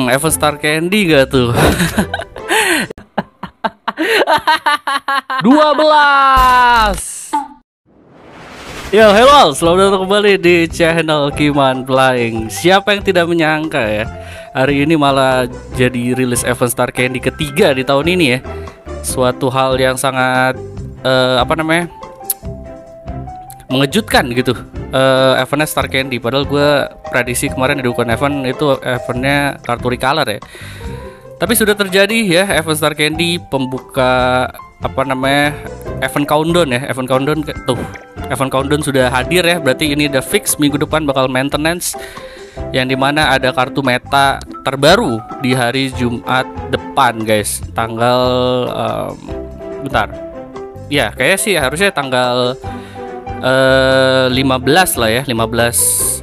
Event Star Candy gak tuh? 12. Yo, hello, selamat datang kembali di channel Kiman Flying. Siapa yang tidak menyangka ya, hari ini malah jadi rilis Event Star Candy ketiga di tahun ini ya. Suatu hal yang sangat mengejutkan gitu. Eventnya Star Candy, padahal gue prediksi kemarin di Dukan Event itu eventnya kartu recolor ya. Tapi sudah terjadi ya Event Star Candy pembuka event countdown ya. Event countdown tuh, event countdown sudah hadir ya. Berarti ini udah fix minggu depan bakal maintenance, yang dimana ada kartu meta terbaru di hari Jumat depan guys. Tanggal bentar ya, kayaknya sih harusnya tanggal 15 lah ya, 15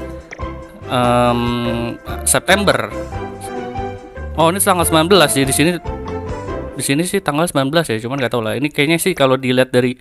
September. Oh, ini tanggal 19 sih di sini sih tanggal 19 ya, cuman nggak tahu lah. Ini kayaknya sih kalau dilihat dari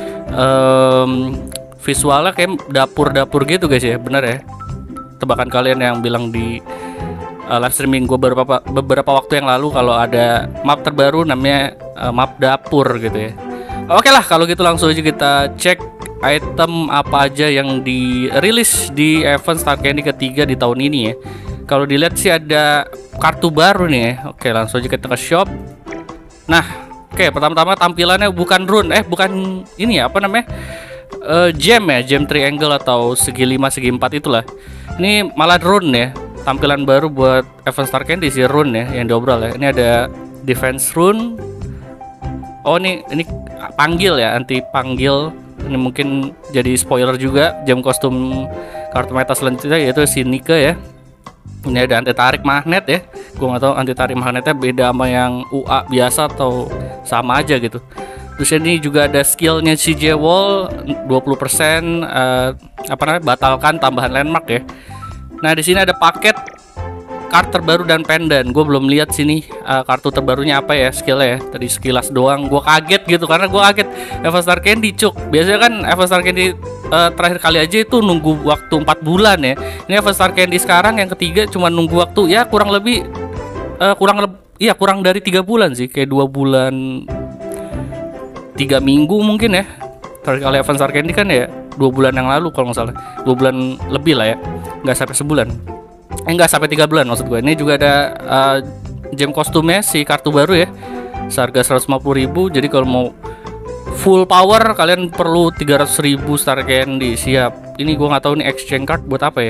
visualnya kayak dapur-dapur gitu guys ya, bener ya. Tebakan kalian yang bilang di live streaming gue beberapa waktu yang lalu kalau ada map terbaru namanya map dapur gitu ya. Oke lah, kalau gitu langsung aja kita cek item apa aja yang dirilis di Event Star Candy ketiga di tahun ini ya. Kalau dilihat sih ada kartu baru nih ya. Oke, langsung aja kita ke shop. Nah, oke, pertama-tama tampilannya bukan rune, bukan ini ya, gem ya, gem triangle atau segi 5 segi 4 itulah. Ini malah rune ya. Tampilan baru buat Event Star Candy sih, rune ya yang diobral ya. Ini ada defense rune. Oh, ini panggil ya, anti panggil. Ini mungkin jadi spoiler juga. Jam kostum kartu meta selanjutnya yaitu si Nike ya. Ini ada anti tarik magnet ya. Gue nggak tahu anti tarik magnetnya beda sama yang UA biasa atau sama aja gitu. Terus ini juga ada skillnya si J-Wall 20% batalkan tambahan landmark ya. Nah, di sini ada paket kartu terbaru dan pendant. Gue belum lihat sini kartu terbarunya apa ya, skillnya ya. Tadi sekilas doang gue kaget gitu, karena gue kaget Event Star Candy cuk. Biasanya kan Event Star Candy terakhir kali aja itu nunggu waktu 4 bulan ya. Ini Event Star Candy sekarang yang ketiga cuma nunggu waktu ya kurang dari 3 bulan sih, kayak 2 bulan 3 minggu mungkin ya. Terakhir kali Event Star Candy kan ya 2 bulan yang lalu kalau nggak salah, 2 bulan lebih lah ya, nggak sampai sebulan. Nggak sampai 3 bulan maksud gue. Ini juga ada gem kostumnya si kartu baru ya, seharga 150.000. Jadi kalau mau full power kalian perlu 300.000 Star Candy. Siap. Ini gue nggak tahu nih exchange card buat apa ya,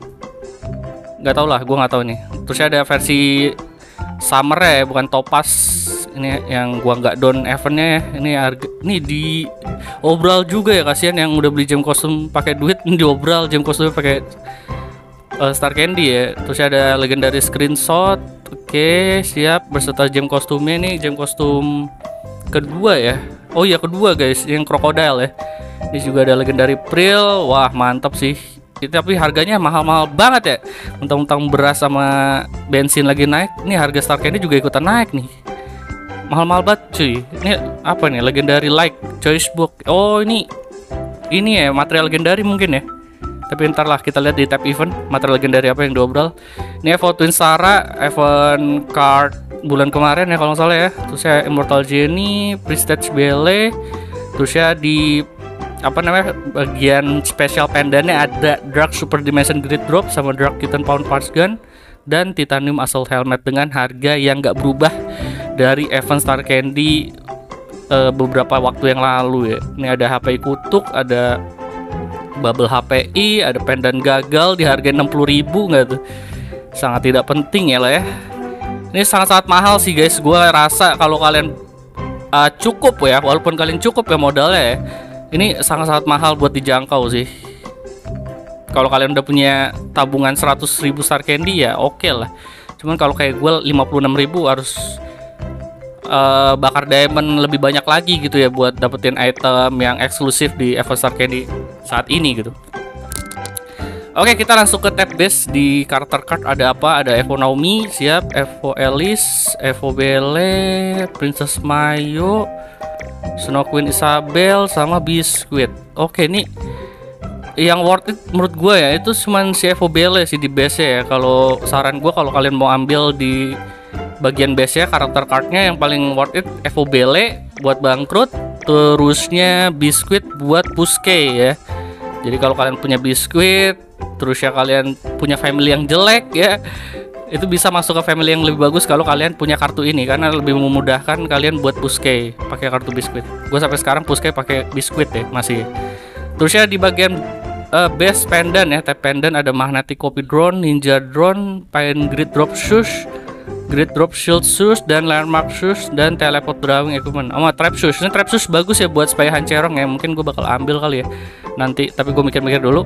nggak tahu lah, gue nggak tahu nih. Terus ada versi summer ya, bukan topaz. Ini yang gua nggak down eventnya ya. Ini harga, ini di obral juga ya, kasihan yang udah beli gem kostum pakai duit, ini di obral gem kostumnya pakai Star Candy ya. Terus ada legendary screenshot. Oke, siap, berserta gem kostumnya. Nih gem kostum kedua ya. Oh iya, kedua guys, yang crocodile ya. Ini juga ada legendary prill. Wah, mantap sih. Tapi harganya mahal-mahal banget ya. Mentang-mentang beras sama bensin lagi naik, ini harga Star Candy juga ikutan naik nih. Mahal-mahal banget cuy. Ini apa nih? Legendary like choice book. Oh, ini ya material legendary mungkin ya. Tapi ntar lah kita lihat di tab event material legendary apa yang diobral. Ini Evo Twin Sara, event card bulan kemarin ya kalau nggak salah ya. Terus ya Immortal Jenny, Prestige Belle. Terus ya di bagian special pendantnya ada Dark Super Dimension Grid Drop sama Dark Titan Pound Parts Gun dan Titanium Assault Helmet dengan harga yang nggak berubah dari Event Star Candy beberapa waktu yang lalu ya. Ini ada HPI kutuk, ada bubble HPI, ada pendant gagal di harga 60.000 nggak tuh? Sangat tidak penting ya lah ya. Ini sangat-sangat mahal sih guys. Gue rasa kalau kalian cukup ya, walaupun kalian cukup ya modalnya ya, ini sangat-sangat mahal buat dijangkau sih. Kalau kalian udah punya tabungan 100.000 Star Candy ya oke lah. Cuman kalau kayak gue 56.000 harus bakar diamond lebih banyak lagi gitu ya buat dapetin item yang eksklusif di Event Star Candy saat ini gitu. Oke, kita langsung ke tab base. Di karakter card ada apa? Ada Evo Naomi, siap, Evo Alice, Evo Belle, Princess Mayo, Snow Queen Isabel, sama Biscuit. Oke, ini yang worth it menurut gue ya itu cuman si Evo Bele sih di base ya. Kalau saran gue kalau kalian mau ambil di bagian base ya karakter cardnya yang paling worth it Evo Bele buat bangkrut, terusnya Biscuit buat Puske ya. Jadi kalau kalian punya Biscuit, terus ya kalian punya family yang jelek ya, itu bisa masuk ke family yang lebih bagus kalau kalian punya kartu ini karena lebih memudahkan kalian buat Puske pakai kartu Biscuit. Gue sampai sekarang Puske pakai Biscuit ya masih. Terusnya di bagian base pendant ya, type pendant ada Magnetic Copy Drone, Ninja Drone, Pine Grid Drop Shoes, Grid Drop Shield Shoes, dan Landmark Shoes, dan Teleport Drawing Equipment. Sama Trap Shoes. Ini Trap Shoes bagus ya buat Spy Hancerong ya. Mungkin gue bakal ambil kali ya nanti, tapi gue mikir-mikir dulu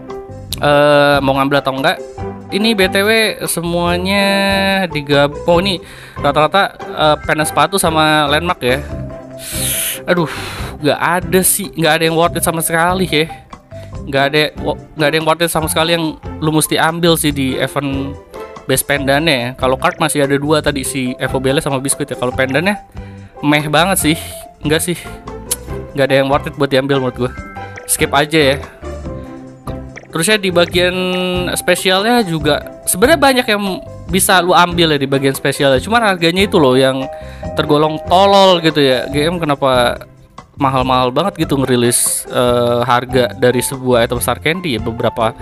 mau ngambil atau enggak. Ini BTW semuanya oh ini rata-rata pendant sepatu sama Landmark ya. Aduh, nggak ada sih, nggak ada yang worth it sama sekali ya. Nggak ada yang worth it sama sekali yang lu mesti ambil sih di event base pendannya ya. Kalau card masih ada 2 tadi, si Evo Bele sama Biscuit ya. Kalau pendannya meh banget sih, nggak sih, nggak ada yang worth it buat diambil menurut gue. Skip aja ya. Terusnya di bagian spesialnya juga sebenarnya banyak yang bisa lu ambil ya di bagian spesialnya. Cuman harganya itu loh yang tergolong tolol gitu ya. GM kenapa mahal-mahal banget gitu ngerilis harga dari sebuah item Star Candy ya, beberapa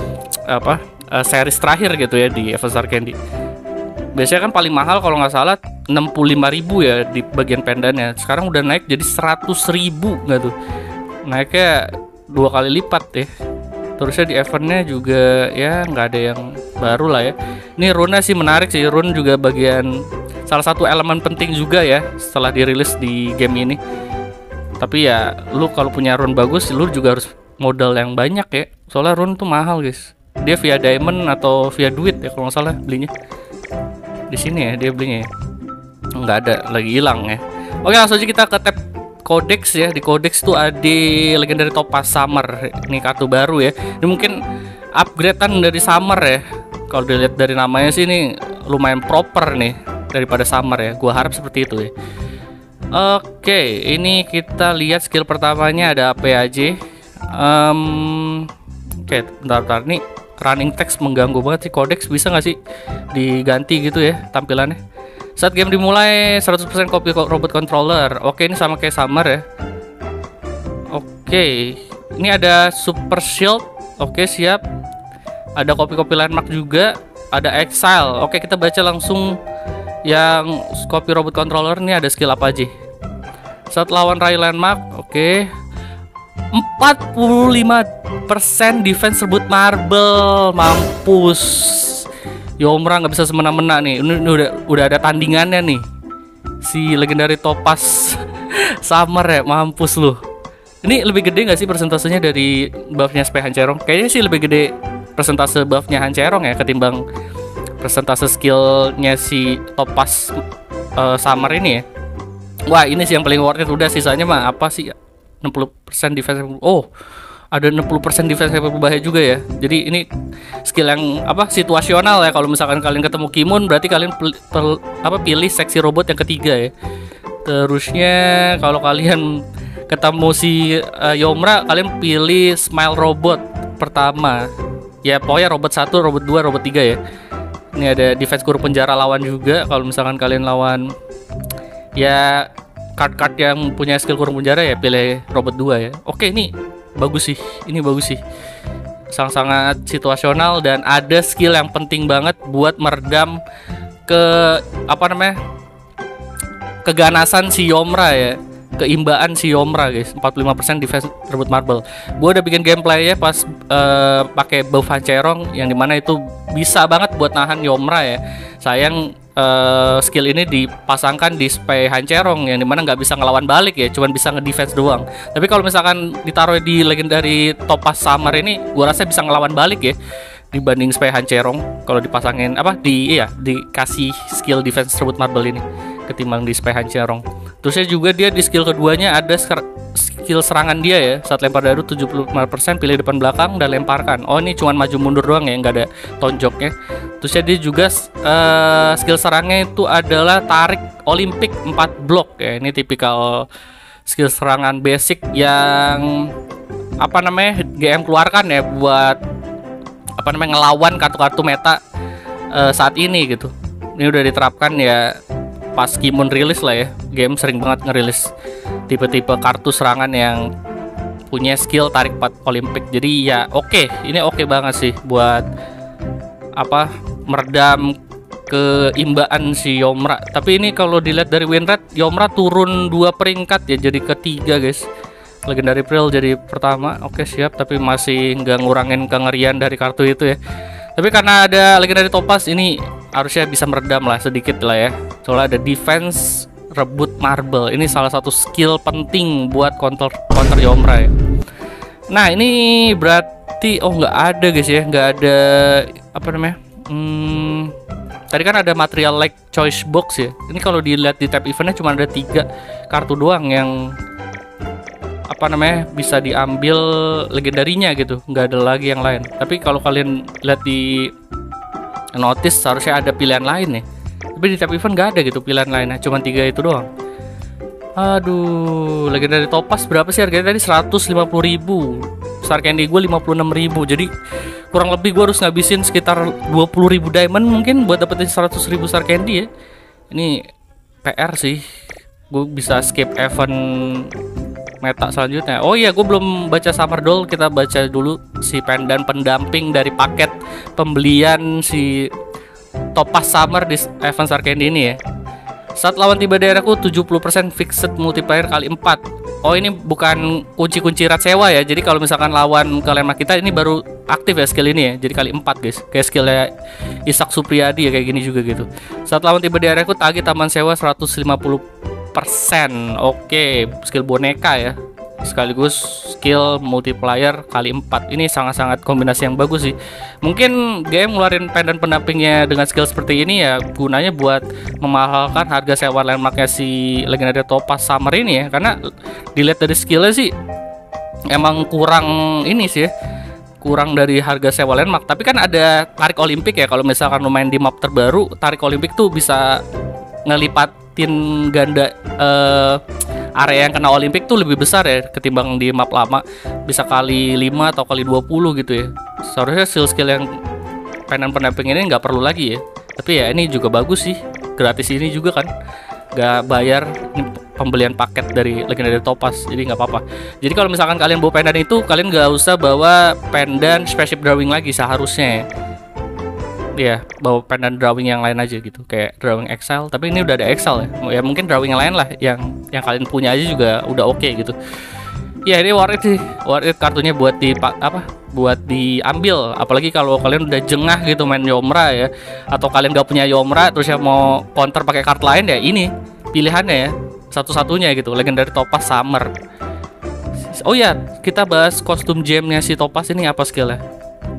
series terakhir gitu ya di event Star Candy. Biasanya kan paling mahal kalau nggak salah 65.000 ya di bagian pendannya. Sekarang udah naik jadi 100.000 nggak tuh? Naiknya 2 kali lipat ya. Terusnya di eventnya juga ya nggak ada yang baru lah ya. Ini rune sih menarik sih, rune juga bagian salah satu elemen penting juga ya setelah dirilis di game ini. Tapi ya lu kalau punya rune bagus, lu juga harus modal yang banyak ya. Soalnya rune tuh mahal guys. Dia via diamond atau via duit ya kalau nggak salah belinya. Di sini ya dia belinya ya. Nggak ada, lagi hilang ya. Oke, langsung aja kita ke tab Codex ya. Di Codex tuh ada Legendary Topaz Summer. Ini kartu baru ya. Ini mungkin upgradean dari Summer ya. Kalau dilihat dari namanya sih ini lumayan proper nih daripada Summer ya. Gua harap seperti itu ya. Oke, ini kita lihat skill pertamanya ada apa aja. Oke, bentar nih running text mengganggu banget sih. Codex bisa nggak sih diganti gitu ya tampilannya? Saat game dimulai 100% copy robot controller. Oke, ini sama kayak Summer ya. Oke, ini ada Super Shield. Oke, siap. Ada copy Landmark juga. Ada Exile. Oke, kita baca langsung yang copy robot controller. Ini ada skill apa aja? Saat lawan Ray Landmark, oke. 45% defense rebut marble. Mampus. Yomra nggak bisa semena-mena nih. Ini udah ada tandingannya nih. Si Legendary Topaz Summer ya, mampus lu. Ini lebih gede nggak sih persentasenya dari buffnya Spy Hancerong? Kayaknya sih lebih gede persentase buffnya Hancerong ya ketimbang persentase skillnya si Topaz Summer ini ya. Wah, ini sih yang paling worth it. Udah sisanya mah apa sih? 60% defense. Oh, ada 60% defense berbahaya juga ya. Jadi ini skill yang situasional ya. Kalau misalkan kalian ketemu Kimun, berarti kalian pilih seksi robot yang ketiga ya. Terusnya kalau kalian ketemu si Yomra, kalian pilih Smile Robot pertama. Ya pokoknya robot 1, robot 2, robot 3 ya. Ini ada defense kurung penjara lawan juga. Kalau misalkan kalian lawan ya card-card yang punya skill kurung penjara ya pilih robot 2 ya. Oke, ini bagus sih. Ini bagus sih. Sangat-sangat situasional dan ada skill yang penting banget buat meredam keganasan si Yomra ya. Keimbaan si Yomra guys. 45% defense rebut marble. Gua udah bikin gameplay ya pas pakai buff Hancerong yang dimana itu bisa banget buat nahan Yomra ya. Sayang skill ini dipasangkan di Spy Hancerong yang dimana nggak bisa ngelawan balik ya, cuman bisa ngedefense doang. Tapi kalau misalkan ditaruh di Legendary Topaz Summer ini, gua rasa bisa ngelawan balik ya dibanding Spy Hancerong kalau dipasangin dikasih skill defense rebut marble ini ketimbang di Spy Hancerong. Terusnya juga dia di skill keduanya ada skill serangan dia ya. Saat lempar dadu 75% pilih depan belakang dan lemparkan. Oh, ini cuman maju mundur doang ya, nggak ada tonjoknya. Terusnya dia juga skill serangnya itu adalah tarik Olimpik 4 blok ya. Ini tipikal skill serangan basic yang apa namanya GM keluarkan ya buat apa namanya ngelawan kartu-kartu meta saat ini gitu. Ini udah diterapkan ya pas Kimon rilis lah ya. GM sering banget ngerilis tipe-tipe kartu serangan yang punya skill tarik Olimpik. Jadi ya oke, ini oke banget sih buat apa meredam keimbaan si Yomra. Tapi ini kalau dilihat dari win rate, Yomra turun 2 peringkat ya, jadi ketiga guys. Legendary Prill jadi pertama, oke siap. Tapi masih nggak ngurangin kengerian dari kartu itu ya. Tapi karena ada Legendary Topaz ini harusnya bisa meredam lah sedikit lah ya. Soalnya ada defense rebut marble. Ini salah satu skill penting buat counter Yomra ya. Nah ini berarti nggak ada guys ya, nggak ada apa namanya. Tadi kan ada material like choice box ya. Ini kalau dilihat di tab eventnya cuma ada 3 kartu doang yang apa namanya bisa diambil legendarinya gitu. Nggak ada lagi yang lain. Tapi kalau kalian lihat di notice harusnya ada pilihan lain nih. Tapi di tab event nggak ada gitu pilihan lainnya. Cuma 3 itu doang. Aduh, legendary Topaz berapa sih harganya tadi? 150.000. Star Candy gue 56.000. Jadi kurang lebih gue harus ngabisin sekitar 20.000 diamond mungkin buat dapetin 100.000 Star Candy ya. Ini PR sih. Gue bisa skip event meta selanjutnya. Oh iya, gue belum baca Summer Doll. Kita baca dulu si pendan pendamping dari paket pembelian si Topaz Summer di event Star Candy ini ya. Saat lawan tiba daerahku 70% fixed multiplier kali 4. Oh ini bukan kunci-kunci rat sewa ya. Jadi kalau misalkan lawan ke lemah kita ini baru aktif ya skill ini ya. Jadi kali 4 guys. Kayak skillnya Ishak Supriyadi ya, kayak gini juga gitu. Saat lawan tiba daerahku tagih taman sewa 150%. Oke, skill boneka ya. Sekaligus skill multiplier kali 4. Ini sangat-sangat kombinasi yang bagus sih. Mungkin game ngeluarin pendan pendampingnya dengan skill seperti ini ya gunanya buat memahalkan harga sewa landmarknya si Legendary Topaz Summer ini ya. Karena dilihat dari skillnya sih emang kurang ini sih ya, kurang dari harga sewa landmark. Tapi kan ada tarik Olimpik ya. Kalau misalkan lu main di map terbaru, tarik Olimpik tuh bisa ngelipatin ganda area yang kena Olimpik tuh lebih besar ya ketimbang di map lama, bisa kali 5 atau kali 20 gitu ya. Seharusnya skill yang pendan pendamping ini nggak perlu lagi ya. Tapi ya ini juga bagus sih, gratis ini juga kan, nggak bayar. Ini pembelian paket dari Legendary Topaz, jadi nggak apa-apa. Jadi kalau misalkan kalian bawa pendan itu, kalian nggak usah bawa pendan spaceship drawing lagi seharusnya ya. Ya bawa pendan drawing yang lain aja gitu, kayak drawing Excel. Tapi ini udah ada Excel ya, ya mungkin drawing yang lain lah yang kalian punya aja juga udah oke gitu. Ya ini worth it sih, worth it kartunya buat buat diambil. Apalagi kalau kalian udah jengah gitu main Yomra ya, atau kalian gak punya Yomra terus ya mau counter pakai kartu lain ya, ini pilihannya ya, satu-satunya gitu, Legendary Topaz Summer. Oh ya, kita bahas kostum gemnya si Topaz ini apa skillnya.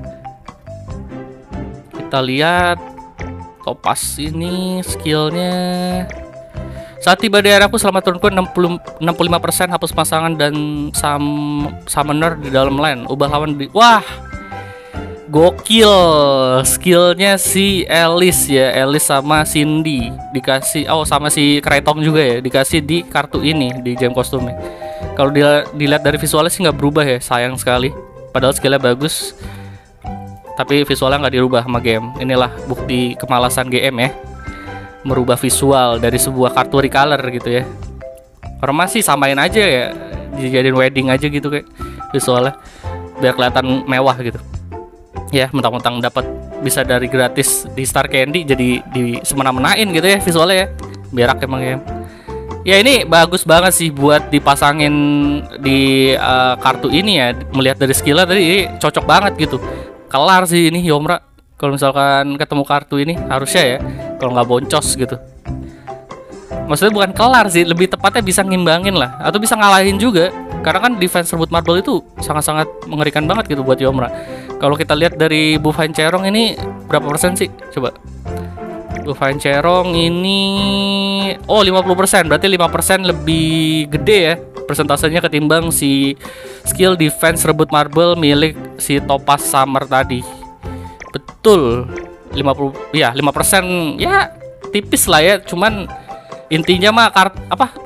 Kita lihat Topaz ini skillnya. Saat tiba di daerahku selama turunku 65% hapus pasangan dan summoner di dalam lane. Ubah lawan di... Wah, gokil skillnya si Alice ya. Alice sama Cindy dikasih, sama si Kraitong juga ya, dikasih di kartu ini, di gem kostumnya. Kalau dilihat dari visualnya sih nggak berubah ya, sayang sekali. Padahal skillnya bagus, tapi visualnya nggak dirubah sama game. Inilah bukti kemalasan GM ya, merubah visual dari sebuah kartu recolor gitu ya. Orang masih samain aja ya, dijadiin wedding aja gitu kayak visualnya, biar kelihatan mewah gitu. Ya mentang-mentang dapat bisa dari gratis di Star Candy, jadi di semena-menain gitu ya visualnya ya. Berak emang game. Ya ini bagus banget sih buat dipasangin di kartu ini ya. Melihat dari skillnya tadi ini cocok banget gitu. Kelar sih ini Yomra kalau misalkan ketemu kartu ini, harusnya ya, kalau nggak boncos gitu. Maksudnya bukan kelar sih, lebih tepatnya bisa ngimbangin lah, atau bisa ngalahin juga. Karena kan defense rebut marble itu sangat-sangat mengerikan banget gitu buat Yomra. Kalau kita lihat dari Bufain Cerong ini berapa persen sih? Coba. Bufain Cerong ini 50%, berarti 5% lebih gede ya persentasenya ketimbang si skill defense rebut marble milik si Topaz Summer tadi. Betul, 5% ya tipis lah ya. Cuman intinya mah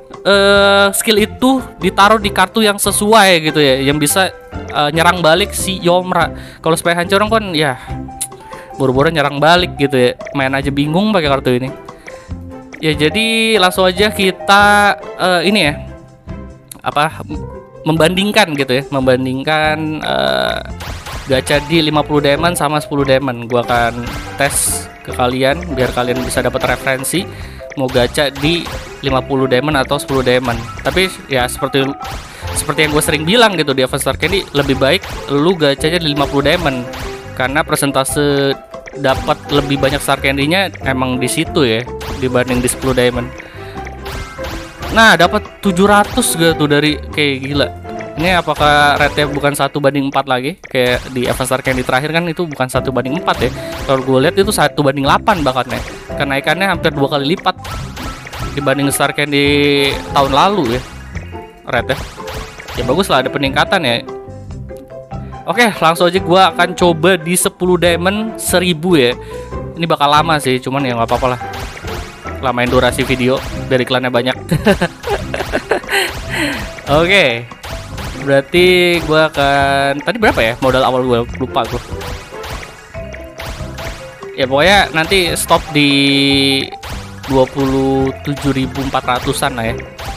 skill itu ditaruh di kartu yang sesuai gitu ya, yang bisa nyerang balik si Yomra. Kalau Spy Hunter kan ya buru-buru nyerang balik gitu ya, main aja bingung pakai kartu ini. Ya jadi langsung aja kita ini ya, apa, membandingkan gitu ya, membandingkan gacha di 50 diamond sama 10 diamond. Gua akan tes ke kalian biar kalian bisa dapat referensi mau gacha di 50 diamond atau 10 diamond. Tapi ya seperti yang gue sering bilang gitu di Advance Star Candy, lebih baik lu gachanya di 50 diamond karena persentase dapat lebih banyak Star Candy-nya emang di situ ya dibanding di 10 diamond. Nah, dapat 700 gak tuh dari, kayak gila. Ini apakah rate-nya bukan 1/4 lagi kayak di Advance Star Candy terakhir kan, itu bukan 1/4 ya. Kalau gue lihat itu 1/8 bahkan ya. Kenaikannya hampir 2 kali lipat dibanding Star Candy tahun lalu ya. Rate-nya. Ya bagus lah, ada peningkatan ya. Oke, langsung aja gua akan coba di 10 diamond 1000 ya. Ini bakal lama sih, cuman ya nggak apa-apa lah. Lamain durasi video biar iklannya banyak. Oke. Berarti gua akan, tadi berapa ya modal awal gua, lupa gua. Ya pokoknya nanti stop di 27.400-an lah ya.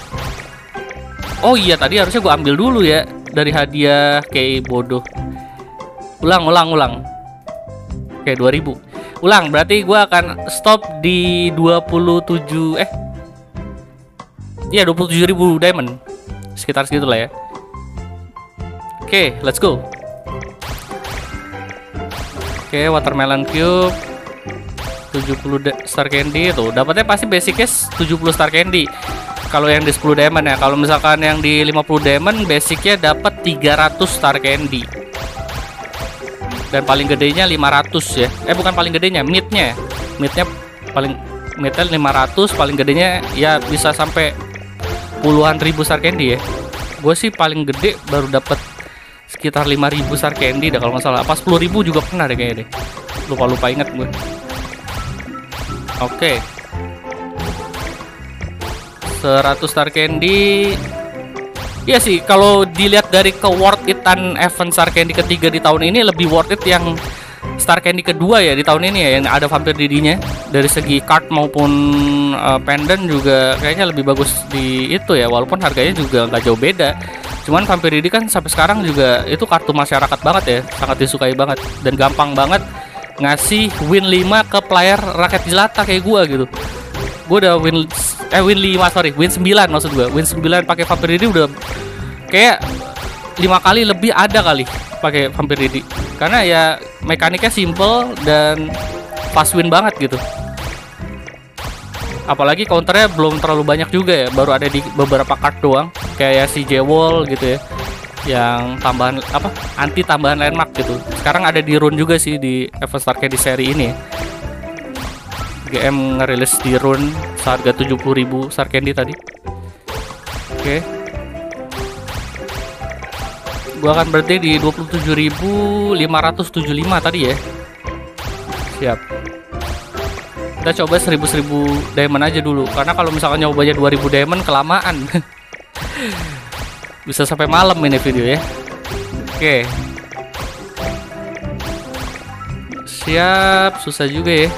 Oh iya, tadi harusnya gua ambil dulu ya dari hadiah, kayak bodoh. Ulang. Oke, 2000. Ulang, berarti gua akan stop di 27.000 diamond. Sekitar segitu lah ya. Oke, let's go. Oke, watermelon cube 70 star candy tuh. Dapatnya pasti basicnya 70 star candy. Kalau yang di 10 diamond ya. Kalau misalkan yang di 50 diamond basicnya dapat 300 star candy. Dan paling gedenya 500 ya. Bukan paling gedenya, midnya. Midnya 500, paling gedenya ya bisa sampai puluhan ribu star candy ya. Gue sih paling gede baru dapat sekitar 5.000 star candy dah kalau nggak salah. Apa 10.000 juga pernah deh kayaknya deh. Lupa inget gue. Oke. 100 star candy. Iya sih, kalau dilihat dari ke worth it-an event star candy ketiga di tahun ini, lebih worth it yang star candy kedua ya di tahun ini ya, yang ada vampir didinya. Dari segi card maupun pendant juga kayaknya lebih bagus di itu ya, walaupun harganya juga nggak jauh beda. Cuman vampir didi kan sampai sekarang juga itu kartu masyarakat banget ya, sangat disukai banget dan gampang banget ngasih win 5 ke player rakyat jelata kayak gua gitu. Gue udah win 9 maksud gue. Win 9 pakai vampir didi udah kayak 5 kali lebih ada kali pakai vampir didi. Karena ya mekaniknya simple dan fast win banget gitu. Apalagi counternya belum terlalu banyak juga ya, baru ada di beberapa card doang. Kayak si J-Wall gitu ya, yang tambahan apa, anti tambahan landmark gitu. Sekarang ada di rune juga sih di Advance Star Candy seri ini ya. GM ngerilis di rune seharga 70.000 star candy tadi. Oke. Gua akan berhenti di 27.575 tadi ya. Siap. Kita coba 1000 diamond aja dulu, karena kalau misalkan nyobanya 2000 diamond kelamaan. Bisa sampai malam ini video ya. Oke. Siap, susah juga ya.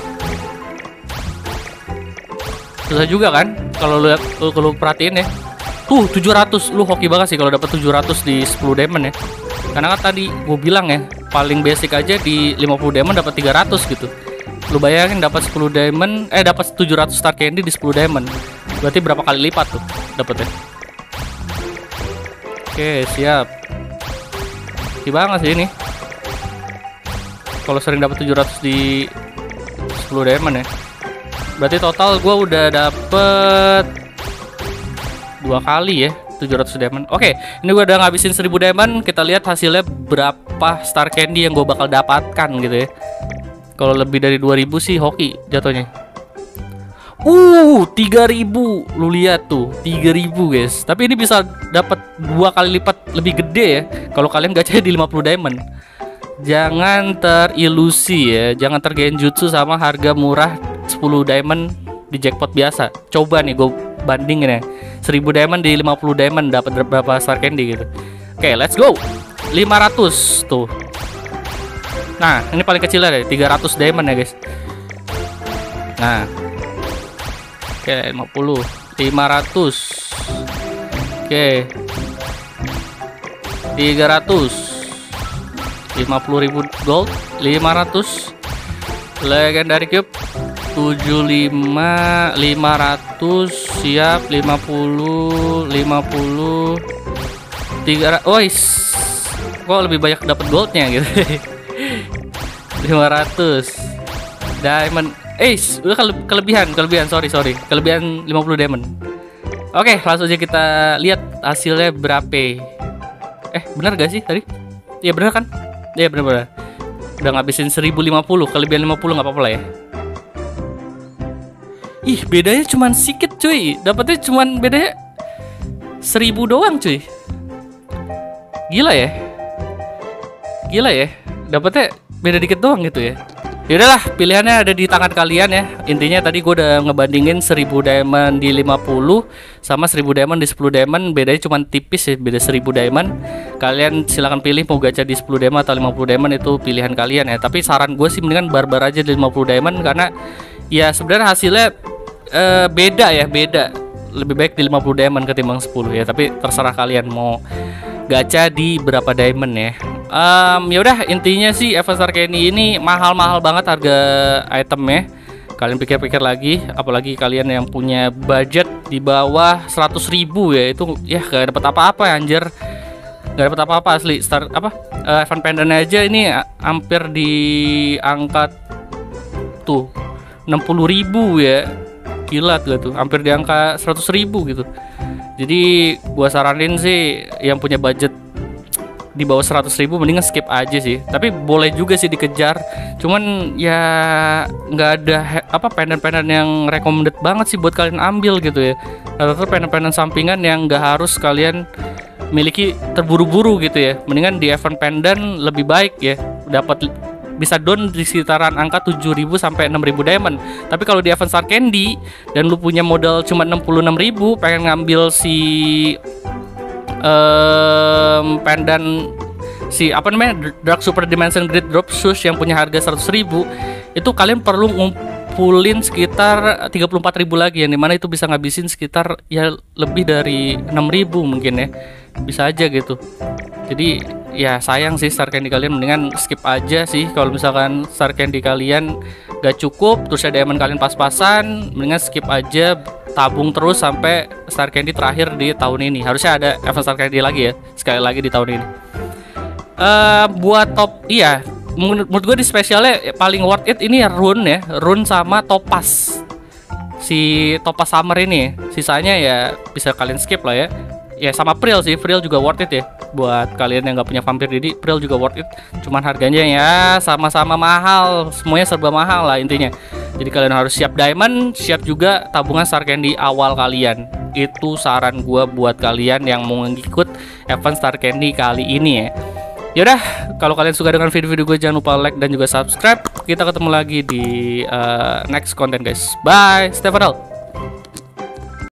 Susah juga kan kalau lihat, kalau perhatiin ya. Tuh 700, lu hoki banget sih kalau dapat 700 di 10 diamond ya. Karena kan tadi gue bilang ya, paling basic aja di 50 diamond dapat 300 gitu. Lu bayangin dapat 10 diamond, dapat 700 star candy di 10 diamond. Berarti berapa kali lipat tuh dapetnya. Oke, siap. Hoki banget sih ini. Kalau sering dapat 700 di 10 diamond ya. Berarti total gue udah dapet 2 kali ya 700 diamond. Oke, ini gue udah ngabisin 1000 diamond. Kita lihat hasilnya berapa star candy yang gue bakal dapatkan gitu ya. Kalau lebih dari 2000 sih hoki jatuhnya. 3000. Lu lihat tuh, 3000 guys. Tapi ini bisa dapat 2 kali lipat lebih gede ya kalau kalian gacanya di 50 diamond. Jangan terilusi ya, jangan tergenjutsu sama harga murah 10 diamond di jackpot biasa. Coba nih gue bandingin ya. 1000 diamond di 50 diamond dapat berapa star candy gitu. Oke, let's go. 500 tuh. Nah, ini paling kecilnya deh, 300 diamond ya, guys. Nah. Oke, 50, 500. Oke. 300. 50.000 gold, 500. Legendary cube 75, 500, siap. 50, 50, 300. Wais, kok lebih banyak dapat goldnya gitu. 500 diamond. Udah kelebihan, sorry. Kelebihan 50 diamond. Oke, langsung aja kita lihat hasilnya berapa. Benar gak sih tadi? Iya benar kan? Iya benar. Udah ngabisin 1050, kelebihan 50 nggak apa-apa lah ya. Ih, bedanya cuman sedikit cuy. Dapatnya cuman bedanya 1000 doang cuy. Gila ya. Dapatnya beda dikit doang gitu ya. Yaudahlah, pilihannya ada di tangan kalian ya. Intinya tadi gue udah ngebandingin 1000 diamond di 50 sama 1000 diamond di 10 diamond. Bedanya cuma tipis ya, beda 1000 diamond. Kalian silahkan pilih mau gacha di 10 diamond atau 50 diamond, itu pilihan kalian ya. Tapi saran gue sih mendingan barbar aja di 50 diamond, karena ya sebenarnya hasilnya beda. Lebih baik di 50 diamond ketimbang 10 ya. Tapi terserah kalian mau gacha di berapa diamond ya. Yaudah, intinya sih Event Star Candy ini mahal-mahal banget harga itemnya. Kalian pikir-pikir lagi, apalagi kalian yang punya budget di bawah 100.000 ya, itu ya gak dapat apa-apa ya, anjir. Gak dapat apa-apa asli. Event pendant aja ini hampir di angka tuh 60.000 ya. Gila tuh, hampir di angka 100.000 gitu. Jadi gua saranin sih yang punya budget di bawah 100.000 mendingan skip aja sih. Tapi boleh juga sih dikejar. Cuman ya nggak ada pendant-pendant yang recommended banget sih buat kalian ambil gitu ya. Rata-rata pendant-pendant sampingan yang nggak harus kalian miliki terburu-buru gitu ya. Mendingan di event pendant lebih baik ya. Dapat bisa down di sekitaran angka 7.000 sampai 6.000 diamond. Tapi kalau di Event Star Candy dan lu punya modal cuma 66.000, pengen ngambil si pendant si Dark Super Dimension Great Drop Shoes yang punya harga 100.000, itu kalian perlu ngumpulin sekitar 34.000 lagi, yang dimana itu bisa ngabisin sekitar ya lebih dari 6.000 mungkin ya, bisa aja gitu. Jadi ya sayang sih Star Candy kalian, mendingan skip aja sih. Kalau misalkan Star Candy kalian gak cukup, terus ada diamond kalian pas-pasan, mendingan skip aja, tabung terus sampai Star Candy terakhir di tahun ini. Harusnya ada Event Star Candy lagi ya, sekali lagi di tahun ini. Buat top, iya, menurut gue di spesialnya paling worth it ini rune ya, rune sama topaz. Si topaz summer ini, sisanya ya bisa kalian skip lah ya. Ya sama Prill sih, Prill juga worth it ya. Buat kalian yang nggak punya vampir Didi, Prill juga worth it. Cuman harganya ya sama-sama mahal, semuanya serba mahal lah intinya. Jadi kalian harus siap diamond, siap juga tabungan Star Candy awal kalian. Itu saran gua buat kalian yang mau ngikut Event Star Candy kali ini ya. Yaudah, kalau kalian suka dengan video-video gue, jangan lupa like dan juga subscribe. Kita ketemu lagi di next konten guys. Bye, stay viral.